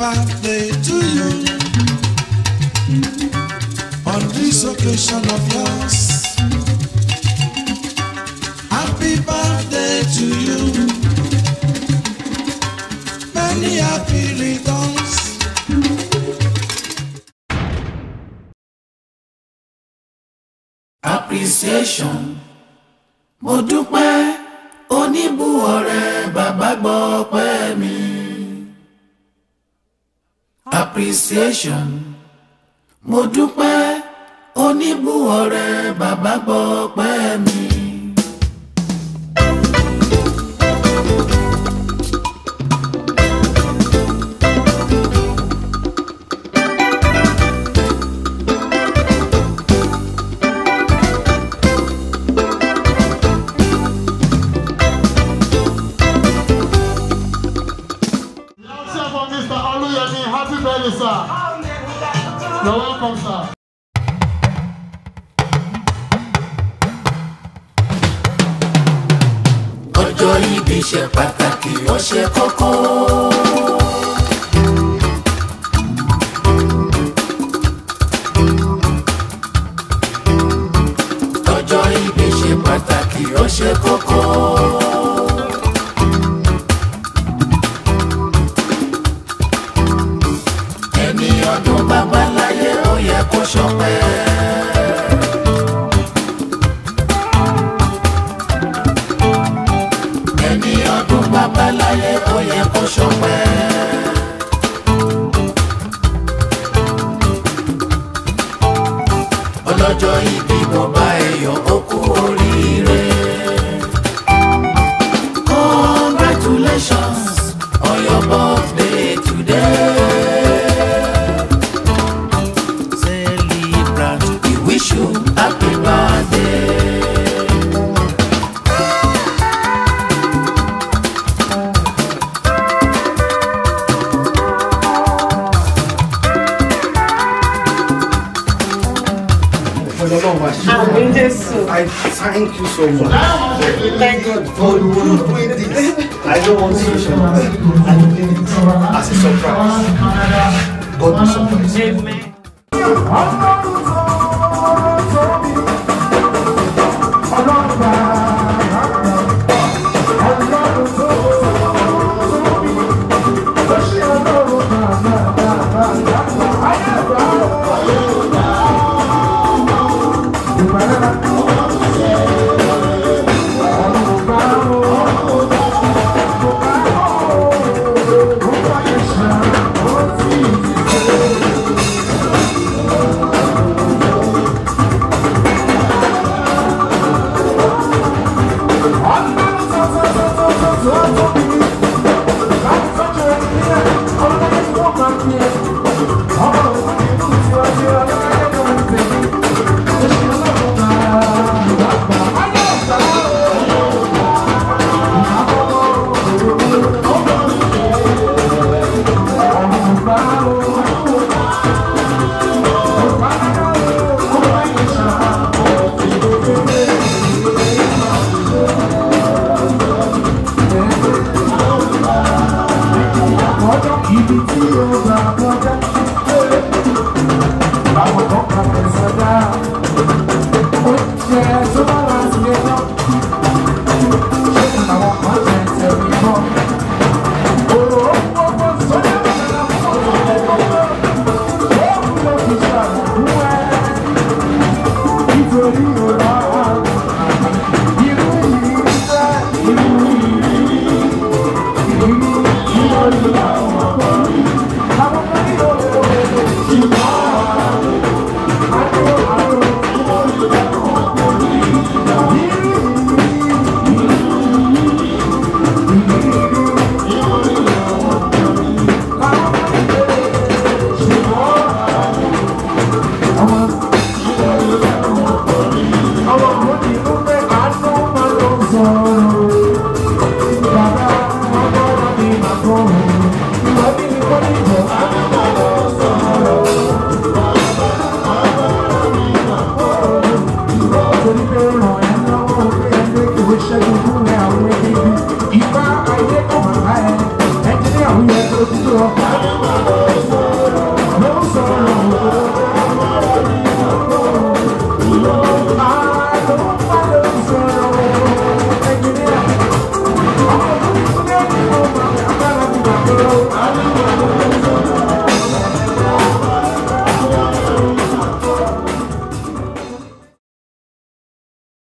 birthday to you on this occasion of yours. Happy birthday to you. Many happy returns. Appreciation. Mo dúpẹ́ oníbùwọ̀rẹ́ bàbá gbọ́ pẹ́ mi. Appreciation. Mo dúpẹ́ oníbùwọ̀rẹ́ bàbá gbọ́ pẹ́ mi. Mr. Oluyemi, happy birthday, sir. You're welcome, sir. Ọjọ́ ìbí ṣe pàtàkì, ó ṣe kókó. Ọjọ́ ìbí ṣe pàtàkì, ó ṣe kókó. Ọdún bàbá láyé ó yẹ kó ṣọpẹ́. Ẹni ọdún bàbá láyé ó yẹ kó ṣọpẹ́. Ọlọ́jọ́ ìbí mo bá ẹyọ ó kú oríire. Congratulations on your birthday today. Wish you happy birthday. I thank you so much. Thank God for doing this. I don't want to show as a surprise. God will surprise you. Amen.